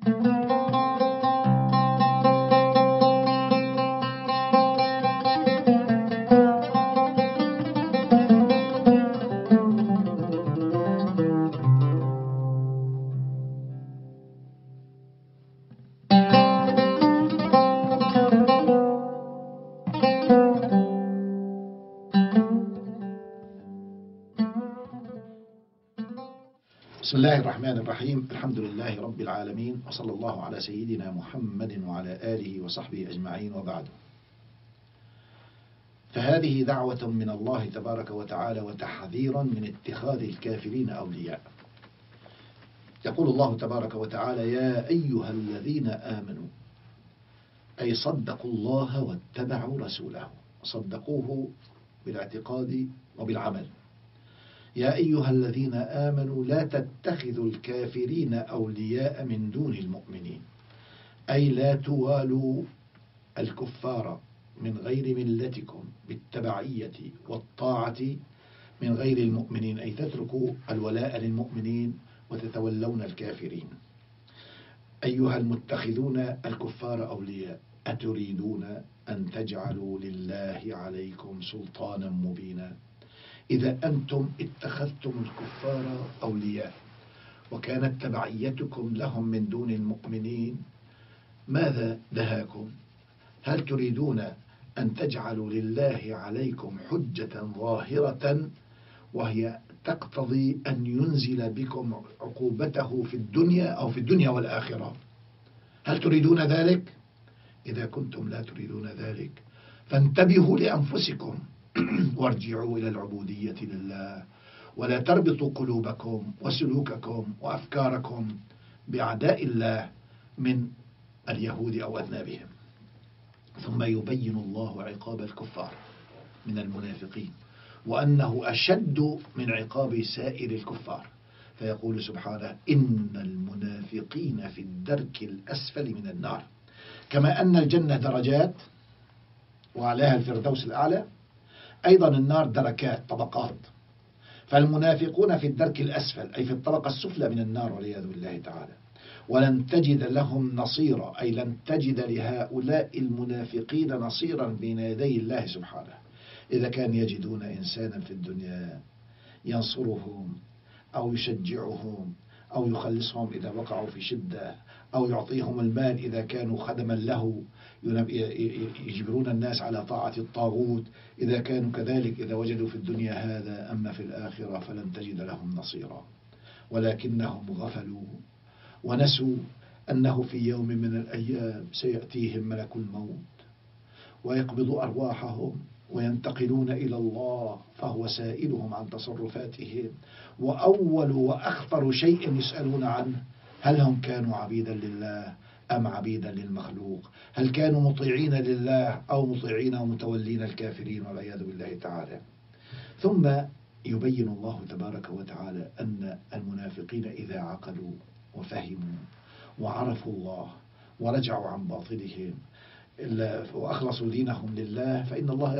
بسم الله الرحمن الرحيم. الحمد لله رب العالمين، وصلى الله على سيدنا محمد وعلى آله وصحبه أجمعين، وبعد. فهذه دعوة من الله تبارك وتعالى وتحذيرا من اتخاذ الكافرين أولياء. يقول الله تبارك وتعالى: يا أيها الذين آمنوا، أي صدقوا الله واتبعوا رسوله، صدقوه بالاعتقاد وبالعمل. يا أيها الذين آمنوا لا تتخذوا الكافرين أولياء من دون المؤمنين، أي لا توالوا الكفار من غير ملتكم بالتبعية والطاعة من غير المؤمنين، أي تتركوا الولاء للمؤمنين وتتولون الكافرين. أيها المتخذون الكفار أولياء، أتريدون أن تجعلوا لله عليكم سلطانا مبينا؟ إذا أنتم اتخذتم الكفار أولياء وكانت تبعيتكم لهم من دون المؤمنين، ماذا دهاكم؟ هل تريدون أن تجعلوا لله عليكم حجة ظاهرة وهي تقتضي أن ينزل بكم عقوبته في الدنيا أو في الدنيا والآخرة؟ هل تريدون ذلك؟ إذا كنتم لا تريدون ذلك فانتبهوا لأنفسكم وارجعوا إلى العبودية لله، ولا تربطوا قلوبكم وسلوككم وأفكاركم بأعداء الله من اليهود أو أذنابهم. ثم يبين الله عقاب الكفار من المنافقين، وأنه أشد من عقاب سائر الكفار، فيقول سبحانه: إن المنافقين في الدرك الأسفل من النار. كما أن الجنة درجات وعليها الفردوس الأعلى، أيضا النار دركات، طبقات. فالمنافقون في الدرك الأسفل، أي في الطبقة السفلى من النار والعياذ بالله تعالى. ولن تجد لهم نصيرا، أي لن تجد لهؤلاء المنافقين نصيرا بين يدي الله سبحانه. إذا كان يجدون إنسانا في الدنيا ينصرهم أو يشجعهم أو يخلصهم إذا وقعوا في شدة، أو يعطيهم المال إذا كانوا خدما له يجبرون الناس على طاعة الطاغوت، إذا كانوا كذلك، إذا وجدوا في الدنيا هذا، أما في الآخرة فلن تجد لهم نصيرا. ولكنهم غفلوا ونسوا أنه في يوم من الأيام سيأتيهم ملك الموت ويقبض أرواحهم وينتقلون إلى الله، فهو سائلهم عن تصرفاتهم، وأول وأخطر شيء يسألون عنه: هل هم كانوا عبيدا لله أم عبيدا للمخلوق؟ هل كانوا مطيعين لله أو مطيعين ومتولين الكافرين والعياذ بالله تعالى؟ ثم يبين الله تبارك وتعالى أن المنافقين إذا عقلوا وفهموا وعرفوا الله ورجعوا عن باطلهم وأخلصوا دينهم لله، فإن الله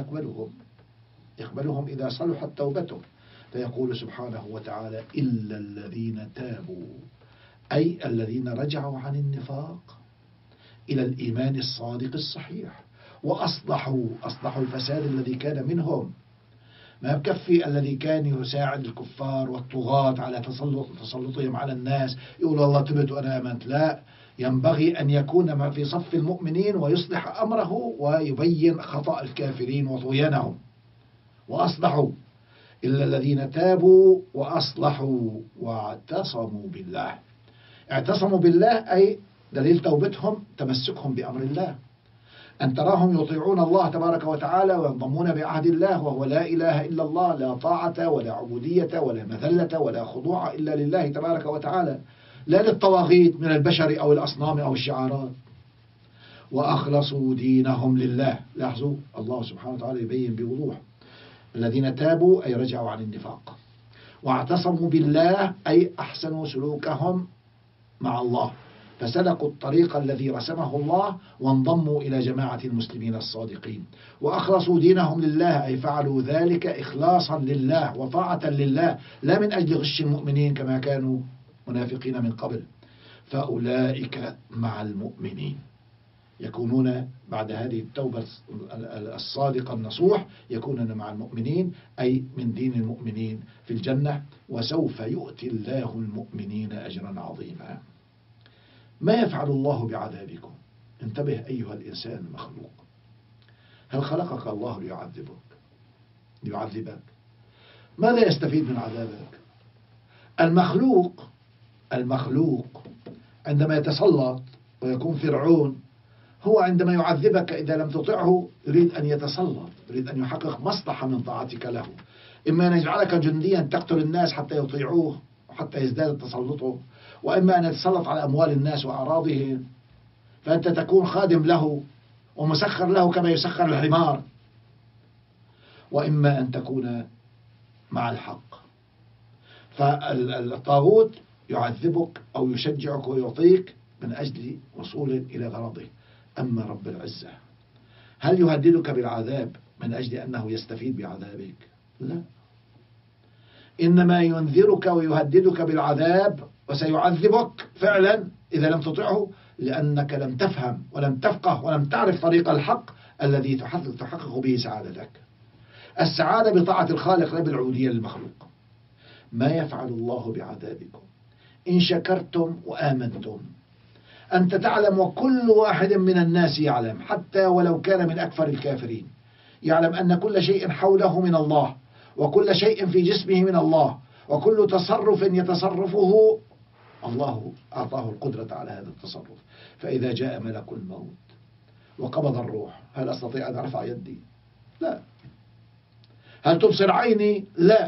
يقبلهم إذا صلحت توبتهم. فيقول سبحانه وتعالى: إلا الذين تابوا، أي الذين رجعوا عن النفاق إلى الإيمان الصادق الصحيح، وأصلحوا الفساد الذي كان منهم. ما بكفي الذي كان يساعد الكفار والطغاة على تسلطهم على الناس يقول الله تبت وأنا آمنت، لا، ينبغي أن يكون في صف المؤمنين ويصلح أمره ويبين خطأ الكافرين وطغيانهم. وأصلحوا، إلا الذين تابوا وأصلحوا واعتصموا بالله. اعتصموا بالله أي دليل توبتهم تمسكهم بأمر الله، أن تراهم يطيعون الله تبارك وتعالى وينضمون بعهد الله، وهو لا إله إلا الله، لا طاعة ولا عبودية ولا مذلة ولا خضوع إلا لله تبارك وتعالى، لا للطواغيت من البشر أو الأصنام أو الشعارات. وأخلصوا دينهم لله. لاحظوا الله سبحانه وتعالى يبين بوضوح: الذين تابوا أي رجعوا عن النفاق، واعتصموا بالله أي أحسنوا سلوكهم مع الله، فسلكوا الطريق الذي رسمه الله وانضموا إلى جماعة المسلمين الصادقين. وأخلصوا دينهم لله أي فعلوا ذلك إخلاصا لله وطاعة لله، لا من أجل غش المؤمنين كما كانوا منافقين من قبل. فأولئك مع المؤمنين، يكونون بعد هذه التوبة الصادقة النصوح يكونون مع المؤمنين، أي من دين المؤمنين في الجنة، وسوف يؤتي الله المؤمنين أجرا عظيما. ما يفعل الله بعذابكم؟ انتبه أيها الإنسان المخلوق، هل خلقك الله ليعذبك؟ ماذا يستفيد من عذابك؟ المخلوق عندما يتسلط ويكون فرعون، هو عندما يعذبك إذا لم تطعه يريد أن يتسلط، يريد أن يحقق مصلحة من طاعتك له، إما أن يجعلك جنديا تقتل الناس حتى يطيعوه وحتى يزداد تسلطه، وإما أن يتسلط على أموال الناس وأعراضهم فأنت تكون خادم له ومسخر له كما يسخر الحمار، وإما أن تكون مع الحق. فالطاغوت يعذبك أو يشجعك ويعطيك من أجل وصول إلى غرضه. أما رب العزة هل يهددك بالعذاب من أجل أنه يستفيد بعذابك؟ لا، إنما ينذرك ويهددك بالعذاب وسيعذبك فعلا إذا لم تطعه، لأنك لم تفهم ولم تفقه ولم تعرف طريق الحق الذي تحقق به سعادتك. السعادة بطاعة الخالق لا بالعبودية للمخلوق. ما يفعل الله بعذابكم إن شكرتم وآمنتم؟ أنت تعلم وكل واحد من الناس يعلم، حتى ولو كان من أكثر الكافرين، يعلم أن كل شيء حوله من الله، وكل شيء في جسمه من الله، وكل تصرف يتصرفه الله أعطاه القدرة على هذا التصرف. فإذا جاء ملك الموت وقبض الروح، هل أستطيع أن أرفع يدي؟ لا. هل تبصر عيني؟ لا.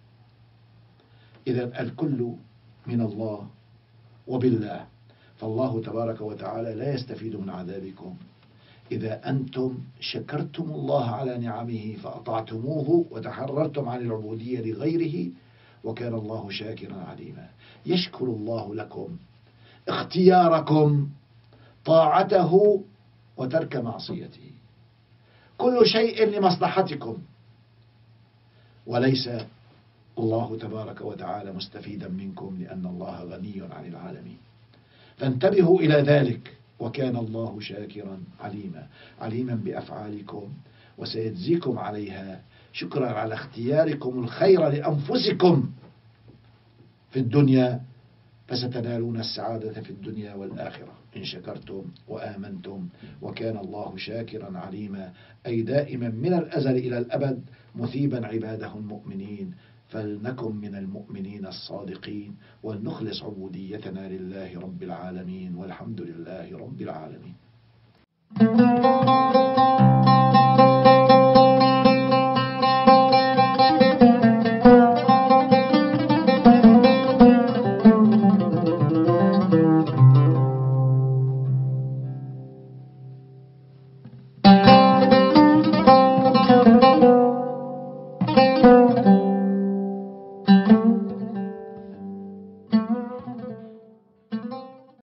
إذا الكل من الله وبالله. فالله تبارك وتعالى لا يستفيد من عذابكم إذا أنتم شكرتم الله على نعمه فأطعتموه وتحررتم عن العبودية لغيره، وكان الله شاكرا عليما. يشكر الله لكم اختياركم طاعته وترك معصيته، كل شيء لمصلحتكم، وليس الله تبارك وتعالى مستفيدا منكم، لأن الله غني عن العالمين. فانتبهوا إلى ذلك، وكان الله شاكرا عليما بأفعالكم، وسيجزيكم عليها شكرا على اختياركم الخير لأنفسكم في الدنيا، فستنالون السعادة في الدنيا والآخرة إن شكرتم وآمنتم، وكان الله شاكرا عليما، أي دائما من الأزل إلى الأبد مثيبا عباده المؤمنين. فلنكن من المؤمنين الصادقين، ولنخلص عبوديتنا لله رب العالمين، والحمد لله رب العالمين.